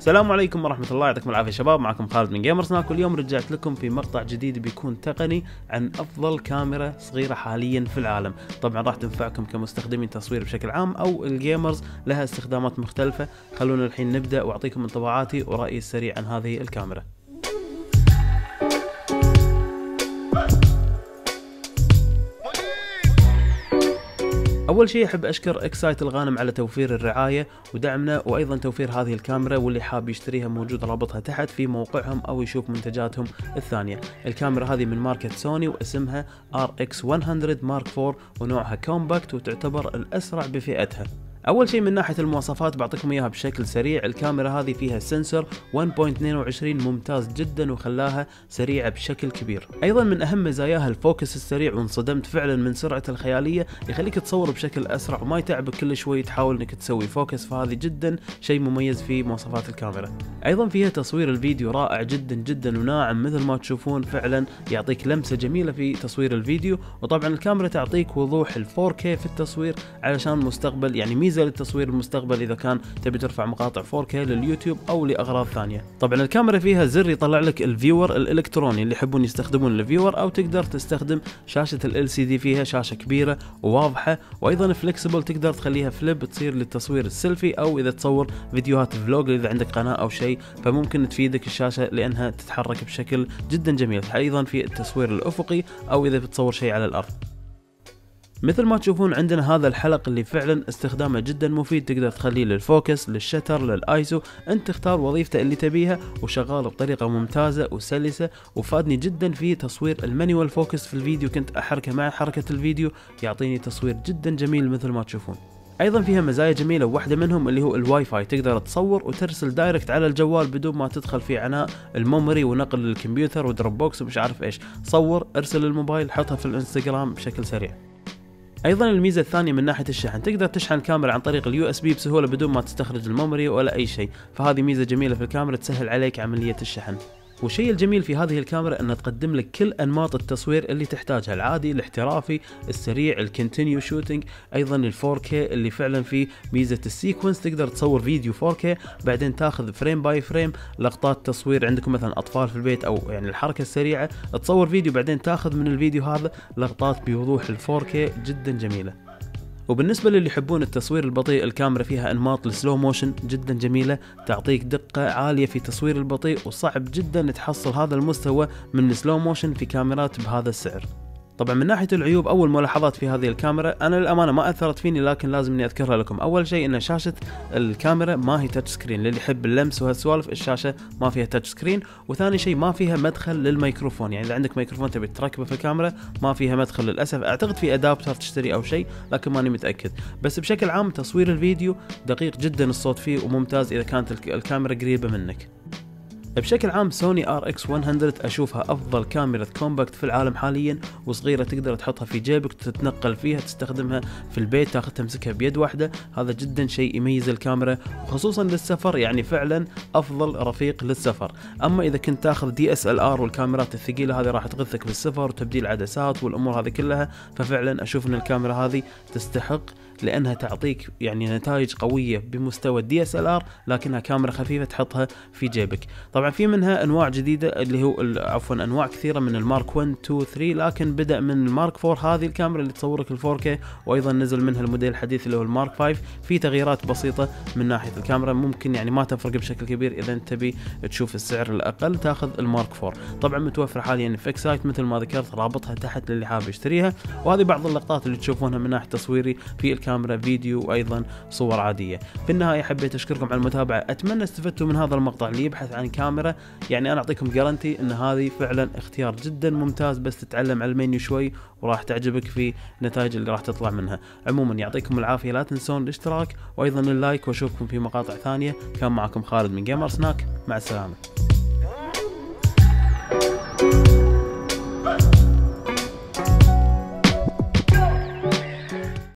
السلام عليكم ورحمة الله، يعطيكم العافية شباب. معكم خالد من جيمر سناك، واليوم رجعت لكم في مقطع جديد بيكون تقني عن أفضل كاميرا صغيرة حاليا في العالم. طبعا راح تنفعكم كمستخدمين تصوير بشكل عام أو الجيمرز، لها استخدامات مختلفة. خلونا الحين نبدأ وأعطيكم انطباعاتي ورأيي السريع عن هذه الكاميرا. اول شيء احب اشكر اكسايت الغانم على توفير الرعايه ودعمنا، وايضا توفير هذه الكاميرا، واللي حاب يشتريها موجود رابطها تحت في موقعهم او يشوف منتجاتهم الثانيه. الكاميرا هذه من ماركه سوني واسمها RX100 Mark IV، ونوعها كومباكت وتعتبر الاسرع بفئتها. اول شيء من ناحيه المواصفات بعطيكم اياها بشكل سريع. الكاميرا هذه فيها سنسور 1.22 ممتاز جدا وخلاها سريعه بشكل كبير. ايضا من اهم مزاياها الفوكس السريع، وانصدمت فعلا من سرعه الخياليه، يخليك تصور بشكل اسرع وما يتعبك كل شوي تحاول انك تسوي فوكس، فهذه جدا شيء مميز في مواصفات الكاميرا. ايضا فيها تصوير الفيديو رائع جدا جدا وناعم مثل ما تشوفون، فعلا يعطيك لمسه جميله في تصوير الفيديو. وطبعا الكاميرا تعطيك وضوح ال 4K في التصوير علشان المستقبل، يعني ميزه للتصوير المستقبل اذا كان تبي ترفع مقاطع 4K لليوتيوب او لاغراض ثانيه. طبعا الكاميرا فيها زر يطلع لك الفيور الالكتروني اللي يحبون يستخدمون الفيور، او تقدر تستخدم شاشه ال LCD، فيها شاشه كبيره وواضحه، وايضا فليكسبل تقدر تخليها فليب تصير للتصوير السيلفي، او اذا تصور فيديوهات فلوج اذا عندك قناه او شيء، فممكن تفيدك الشاشه لانها تتحرك بشكل جدا جميل. ايضا في التصوير الافقي او اذا بتصور شيء على الارض. مثل ما تشوفون عندنا هذا الحلق اللي فعلا استخدامه جدا مفيد، تقدر تخليه للفوكس، للشتر، للايسو، انت تختار وظيفته اللي تبيها، وشغال بطريقه ممتازه وسلسه. وفادني جدا في تصوير المانيوال فوكس في الفيديو، كنت احركه مع حركه الفيديو يعطيني تصوير جدا جميل مثل ما تشوفون. ايضا فيها مزايا جميله، واحده منهم اللي هو الواي فاي، تقدر تصور وترسل دايركت على الجوال بدون ما تدخل في عناء الميموري ونقل للكمبيوتر ودروب بوكس ومش عارف ايش. صور، ارسل الموبايل، حطها في الانستغرام بشكل سريع. ايضا الميزه الثانيه من ناحيه الشحن، تقدر تشحن الكاميرا عن طريق USB بسهوله بدون ما تستخرج الميموري ولا اي شيء، فهذه ميزه جميله في الكاميرا تسهل عليك عمليه الشحن. والشيء الجميل في هذه الكاميرا انها تقدم لك كل انماط التصوير اللي تحتاجها، العادي، الاحترافي، السريع، الكونتينيو شوتينج، ايضا ال 4K اللي فعلا فيه ميزه السيكونس، تقدر تصور فيديو 4K بعدين تاخذ فريم باي فريم لقطات تصوير، عندكم مثلا اطفال في البيت او يعني الحركه السريعه، تصور فيديو بعدين تاخذ من الفيديو هذا لقطات بوضوح ال 4K جدا جميله. وبالنسبة للي يحبون التصوير البطيء، الكاميرا فيها انماط السلو موشن جدا جميلة، تعطيك دقة عالية في تصوير البطيء، وصعب جدا تحصل هذا المستوى من السلو موشن في كاميرات بهذا السعر. طبعا من ناحيه العيوب، اول ملاحظات في هذه الكاميرا انا للامانه ما اثرت فيني، لكن لازم اني اذكرها لكم. اول شيء ان شاشه الكاميرا ما هي تاتش سكرين، للي يحب اللمس وهالسوالف الشاشه ما فيها تاتش سكرين. وثاني شيء ما فيها مدخل للميكروفون، يعني اذا عندك ميكروفون تبي تركبه في الكاميرا ما فيها مدخل للاسف. اعتقد في ادابتر تشتري او شيء لكن ماني متاكد. بس بشكل عام تصوير الفيديو دقيق جدا الصوت فيه، وممتاز اذا كانت الكاميرا قريبه منك. بشكل عام سوني RX100 اشوفها افضل كاميرا كومباكت في العالم حاليا، وصغيره تقدر تحطها في جيبك، تتنقل فيها، تستخدمها في البيت، تاخذ تمسكها بيد واحده. هذا جدا شيء يميز الكاميرا، وخصوصا للسفر، يعني فعلا افضل رفيق للسفر. اما اذا كنت تاخذ DSLR والكاميرات الثقيله هذه راح تغثك بالسفر وتبديل عدسات والامور هذه كلها، ففعلا اشوف ان الكاميرا هذه تستحق، لانها تعطيك يعني نتائج قويه بمستوى DSLR، لكنها كاميرا خفيفه تحطها في جيبك. طبعا في منها انواع جديده اللي هو عفوا انواع كثيره من المارك 1 2 3، لكن بدا من المارك 4 هذه الكاميرا اللي تصورك ال 4K، وايضا نزل منها الموديل الحديث اللي هو المارك 5. في تغييرات بسيطه من ناحيه الكاميرا، ممكن يعني ما تفرق بشكل كبير. اذا انت تبي تشوف السعر الاقل تاخذ المارك 4. طبعا متوفره حاليا في اكسايت مثل ما ذكرت، رابطها تحت للي حاب يشتريها. وهذه بعض اللقطات اللي تشوفونها من ناحيه تصويري في الكاميرا، فيديو وايضا صور عاديه. في النهايه حبيت اشكركم على المتابعه، اتمنى استفدتوا من هذا المقطع. اللي يبحث عن كاميرا، يعني انا اعطيكم جارنتي ان هذه فعلا اختيار جدا ممتاز، بس تتعلم على المنيو شوي وراح تعجبك في النتائج اللي راح تطلع منها. عموما يعطيكم العافيه، لا تنسون الاشتراك وايضا اللايك، واشوفكم في مقاطع ثانيه. كان معكم خالد من جيمر سناك، مع السلامه.